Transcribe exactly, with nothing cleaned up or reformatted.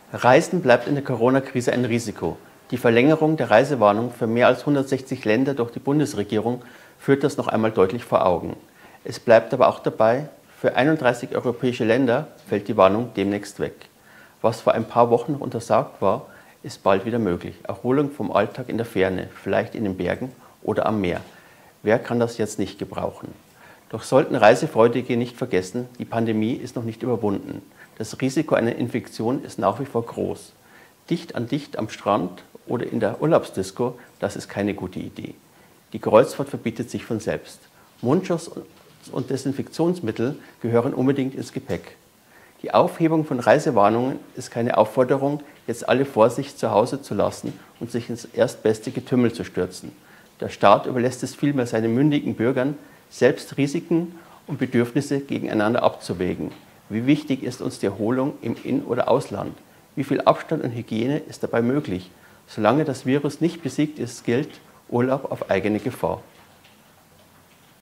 Reisen bleibt in der Corona-Krise ein Risiko. Die Verlängerung der Reisewarnung für mehr als hundertsechzig Länder durch die Bundesregierung führt das noch einmal deutlich vor Augen. Es bleibt aber auch dabei, für einunddreißig europäische Länder fällt die Warnung demnächst weg. Was vor ein paar Wochen noch untersagt war, ist bald wieder möglich. Erholung vom Alltag in der Ferne, vielleicht in den Bergen oder am Meer. Wer kann das jetzt nicht gebrauchen? Doch sollten Reisefreudige nicht vergessen, die Pandemie ist noch nicht überwunden. Das Risiko einer Infektion ist nach wie vor groß. Dicht an dicht am Strand oder in der Urlaubsdisco, das ist keine gute Idee. Die Kreuzfahrt verbietet sich von selbst. Mundschutz und Desinfektionsmittel gehören unbedingt ins Gepäck. Die Aufhebung von Reisewarnungen ist keine Aufforderung, jetzt alle Vorsicht zu Hause zu lassen und sich ins erstbeste Getümmel zu stürzen. Der Staat überlässt es vielmehr seinen mündigen Bürgern, selbst Risiken und Bedürfnisse gegeneinander abzuwägen. Wie wichtig ist uns die Erholung im In- oder Ausland? Wie viel Abstand und Hygiene ist dabei möglich? Solange das Virus nicht besiegt ist, gilt Urlaub auf eigene Gefahr.